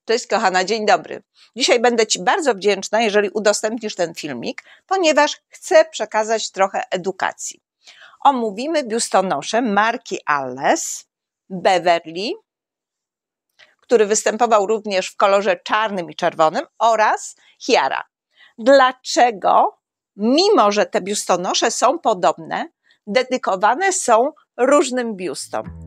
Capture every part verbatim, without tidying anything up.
Cześć kochana, dzień dobry. Dzisiaj będę Ci bardzo wdzięczna, jeżeli udostępnisz ten filmik, ponieważ chcę przekazać trochę edukacji. Omówimy biustonosze marki Alles, Beverly, który występował również w kolorze czarnym i czerwonym, oraz Chiara. Dlaczego, mimo że te biustonosze są podobne, dedykowane są różnym biustom?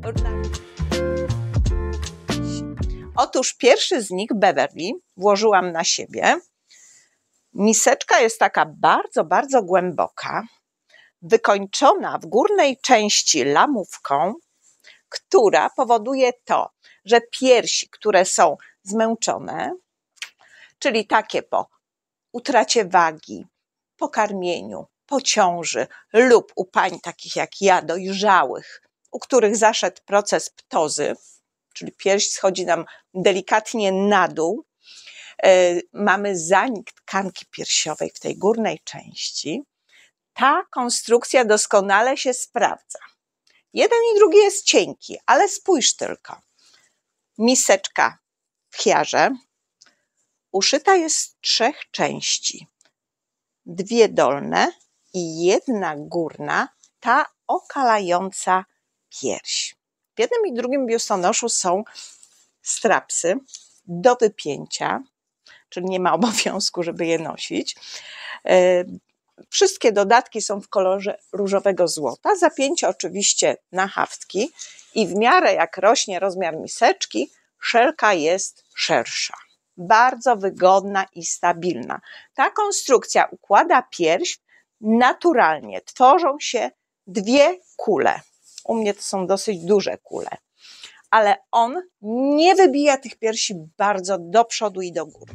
Otóż pierwszy z nich, Beverly, włożyłam na siebie. Miseczka jest taka bardzo, bardzo głęboka, wykończona w górnej części lamówką, która powoduje to, że piersi, które są zmęczone, czyli takie po utracie wagi, po karmieniu, po ciąży lub u pań takich jak ja, dojrzałych, u których zaszedł proces ptozy, czyli pierś schodzi nam delikatnie na dół, yy, mamy zanik tkanki piersiowej w tej górnej części, ta konstrukcja doskonale się sprawdza. Jeden i drugi jest cienki, ale spójrz tylko. Miseczka w Chiarze uszyta jest z trzech części. Dwie dolne i jedna górna, ta okalająca pierś. W jednym i drugim biustonoszu są strapsy do wypięcia, czyli nie ma obowiązku, żeby je nosić. Wszystkie dodatki są w kolorze różowego złota, zapięcie oczywiście na haftki i w miarę jak rośnie rozmiar miseczki, szelka jest szersza. Bardzo wygodna i stabilna. Ta konstrukcja układa pierś naturalnie. Tworzą się dwie kule. U mnie to są dosyć duże kule. Ale on nie wybija tych piersi bardzo do przodu i do góry.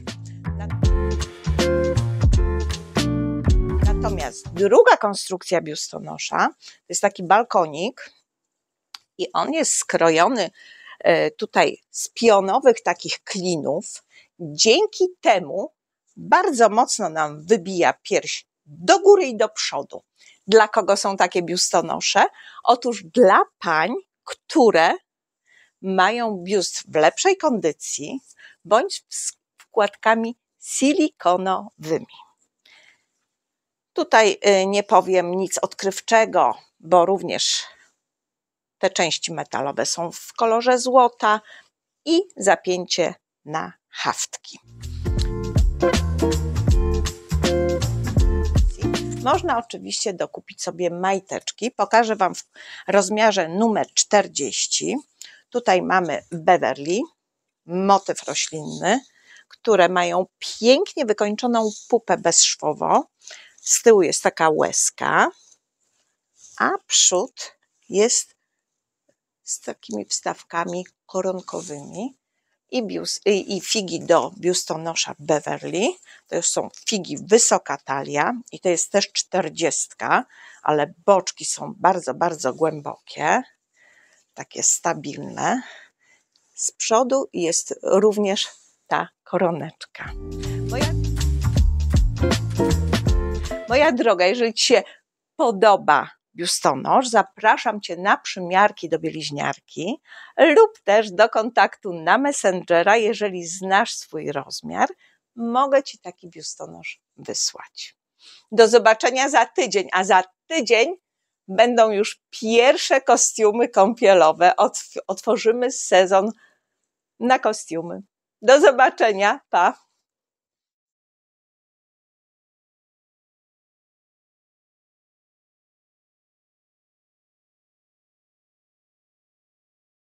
Natomiast druga konstrukcja biustonosza to jest taki balkonik i on jest skrojony tutaj z pionowych takich klinów. Dzięki temu bardzo mocno nam wybija pierś do góry i do przodu. Dla kogo są takie biustonosze? Otóż dla pań, które mają biust w lepszej kondycji bądź z wkładkami silikonowymi. Tutaj nie powiem nic odkrywczego, bo również te części metalowe są w kolorze złota i zapięcie na haftki. Można oczywiście dokupić sobie majteczki. Pokażę Wam w rozmiarze numer czterdzieści. Tutaj mamy Beverly, motyw roślinny, które mają pięknie wykończoną pupę bezszwowo. Z tyłu jest taka łezka, a przód jest z takimi wstawkami koronkowymi i, biust, i, i figi do biustonosza Beverly. To już są figi wysoka talia i to jest też czterdziestka, ale boczki są bardzo, bardzo głębokie, takie stabilne. Z przodu jest również ta koroneczka. Moja, moja droga, jeżeli Ci się podoba biustonosz, zapraszam Cię na przymiarki do bieliźniarki lub też do kontaktu na Messengera. Jeżeli znasz swój rozmiar, mogę Ci taki biustonosz wysłać. Do zobaczenia za tydzień, a za tydzień będą już pierwsze kostiumy kąpielowe. Otworzymy sezon na kostiumy. Do zobaczenia, pa!